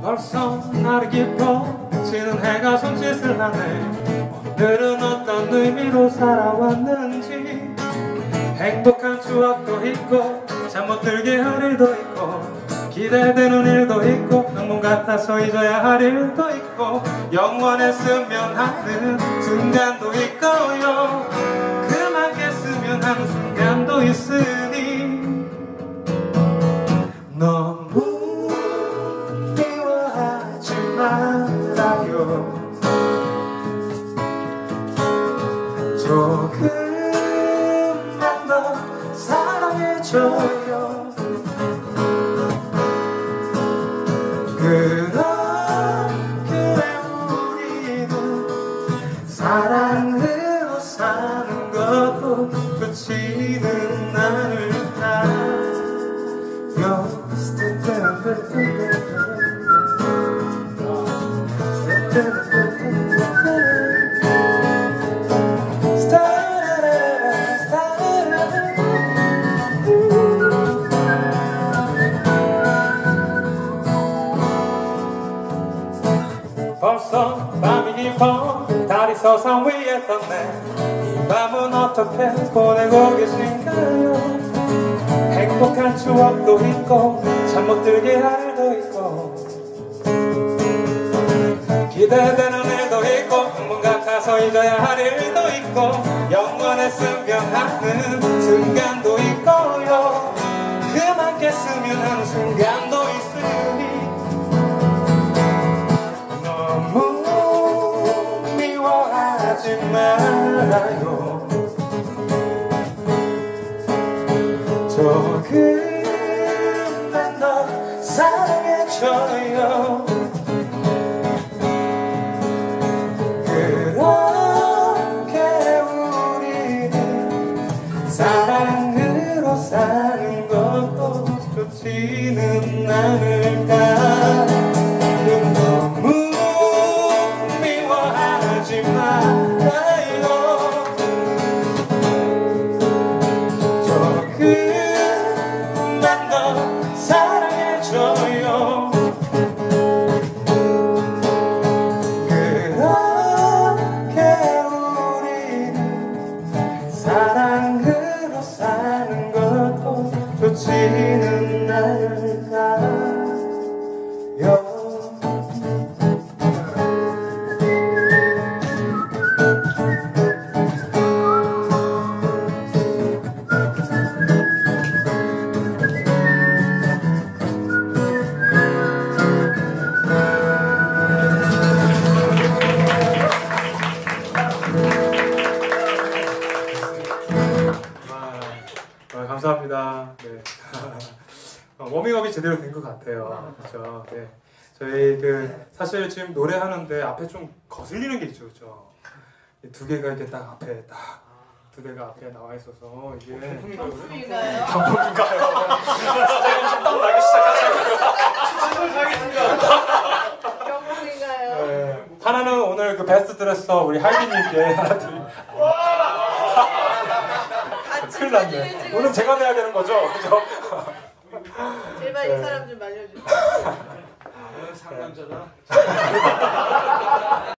벌써 날이 깊어지는 해가 손짓을 하네. 오늘은 어떤 의미로 살아왔는지 행복한 추억도 있고 잠 못 들게 할 일도 있고 기대되는 일도 있고 악몽 같아서 잊어야 할 일도 있고 영원했으면 하는 순간도 있고요. 그만했으면 하는 순간도 있으니 너무 미워하지 말아요. 조금만 더 사랑해줘요. 그렇게 우리는 사랑으로 사는 것도 좋지는 않을까요? 벌써 밤이 깊어 달이 서산 위에 떴네. 이 밤은 어떻게 보내고 계신가요? 행복한 추억도 있고 잠 못 들게 할 일도 있고 기대되는 일도 있고 악몽 같아서 잊어야 할 일도 있고 영원했으면 하는 순간도 있고요. 그만했으면 하는 순간도 있으니 너무 미워하지 말아요. 조금만 더 사랑해줘요. 그렇게 우리는 사랑으로 사는 것도 좋지는 않을까. 너무 미워하지 말아요. 조금만 더 사랑해줘요. 그렇게 우리는 사랑으로 사는 것도 좋지는 않을까요? 감사합니다. 네. 워밍업이 제대로 된 것 같아요. 그렇죠. 네. 저희 사실 지금 노래하는데 앞에 좀 거슬리는 게 있죠, 그렇죠? 두 개가 이렇게 딱 앞에 두 개가 앞에 나와 있어서 이게 경품인가요? 경품인가요? 사장님 좀 땀 나기 시작하시고요. 경품인가요? 네. 하나는 오늘 그 베스트 드레서 우리 할비님께 하나 드립니다. 큰일 났네. 오늘 제가 내야 되는 거죠? 그죠? 제발 이 사람 좀 말려주세요. 상남자다.